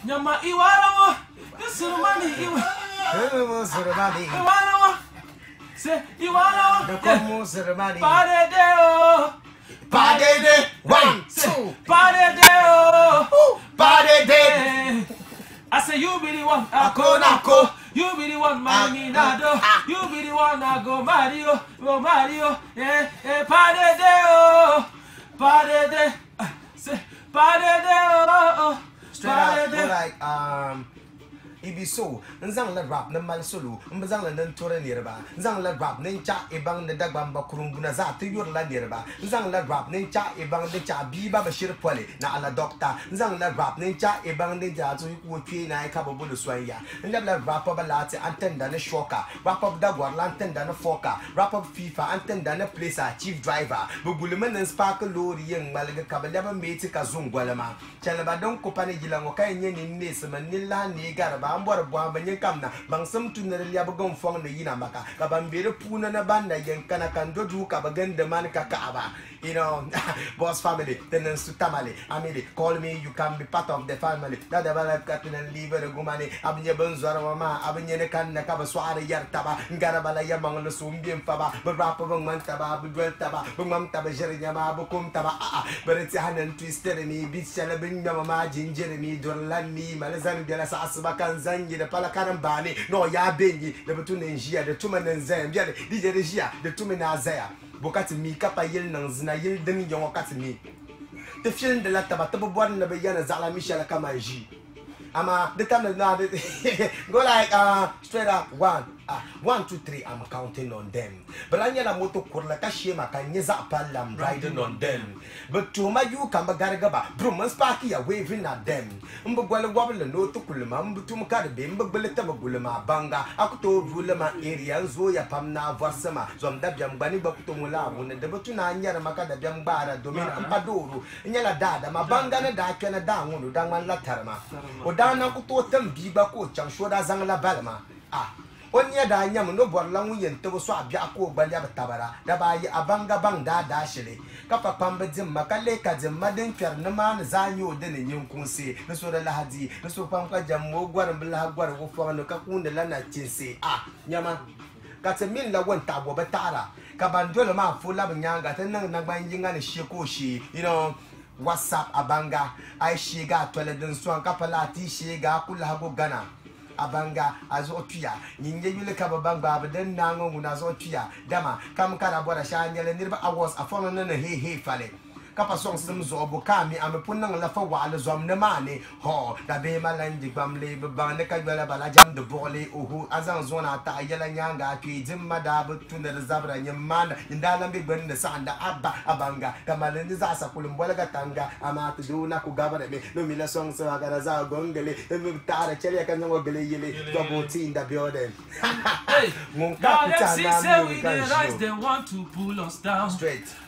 Nyama Iwarawa, this is money. Iwarawa, say Iwarawa, the common ceremony. Padedeo, Padede, 1, 2, Padedeo, Padede. I say you be the one, Nako. You be the one, Mami Nado. You be the one, I go Mario, Padedeo, Padede, say Padedeo. Straight up, go like it be so. Nzang la rap na mal solo. Mbazang la nan tore nirba. Nzang la rap nencha ibang na dagbamba kurumbuna za tuyur la nirba. Nzang la rap nencha ibang nencha biba bashir pole na ala doctor. Nzang la rap nencha ibang nencha to ku kwi na ka bobo lo swaya. Ndab la rap ba lati antenda na shoka. Rap up dagwar la antenda na foka. Rap up FIFA antenda na placer chief driver. Buguluman nan sparkle lori yang malaga kabala meti ka zungwalama. Chalaba don ko pane gilango kay nyeni nesma nilla ni garba. Ambor bwa banye kamna bangsam tunere liya bagon fong na yina maka kabambere puna na banda yenkana kandodu kabagende man kakaba. You know, boss family, tenants to tamale, amili, call me, you can be part of the family. That the life captain and leave the gumani, Abinya Bunzara mama, Abinya can the Kabaswara Yartaba, Garabala Yamang the Sumbian Faba, but Rapper Mantaba, Bueltaba, Bumantaba Jerryama, Bukum Taba, but it's a hand and twisted in me, beach celebring Mama, Jeremy, Dorlani, Malazan de la Sasabakan Zangi, the Palakaran Bani, no Yabengi, the Batuninjia, the Tuman and Zam, DJ Regia, the Tumanazaya. Bokati mi kapa yel nang zina yel demi yon wakati mi. Te film de la taba tabo boan na beyana zala Michel Kamaji. Ama the time now go like straight up 1, 2, 3. I'm counting on them. But I need a moto kurla kashima kanyeza palam riding on them. But to my you come bagaragaba, Bruman Sparky are waving at them. Mbugwala wabble no to kulama, Mbutumaka, Bimbuleta Gulama, Banga, Akuto, Rulama area, Zoya Pamna, Varsama, Zomdabiam Bani Bakutumula, when the Butuna Yaramaka, the Jambara, Domina, Paduru, Yala Dada, Mabanga, Dakana down, Daman Latarma. Odana Kutotem, Biba Coach, and Shoda Zangla Balama. One year, Danyam, no Borlang, and Toboswa, Biako, Baliatabara, Dabai, Abanga Bang da Dashili. Kapa pamba jim makale ka jim madin fyar na man zanyo de ne nyum kunse na so da lahadi na so pamka jam mo gwar mbla gwar wo fa no ka kun de lana chinse nyama ka te min la won ta bo betara ka bandolo ma fu la nyanga te nan na gban yinga ne sheko shi you know WhatsApp abanga ai shiga tole din so ka pala ti shiga kula go gana abanga azotuya nyinje yule kababanga abaden nango ngunazotuya dama kam kana bora shanyele nirba awas afona na he fale kapa song sim zo bokami amepunang la fa wala zom ne mane ho da be malandi bamle ba ne ka bala bala jam de bole ohu azan zona ta yela nyanga ki jimma da butun da zabra nyamana indala be gben da sanda abba abanga kamale ni za sa kulum bola gatanga amatu duna ku gabare me no mila song so agara za gongele me tara chele kan ngo gele yele double team da building hey now them say we the rise they want to pull us down straight.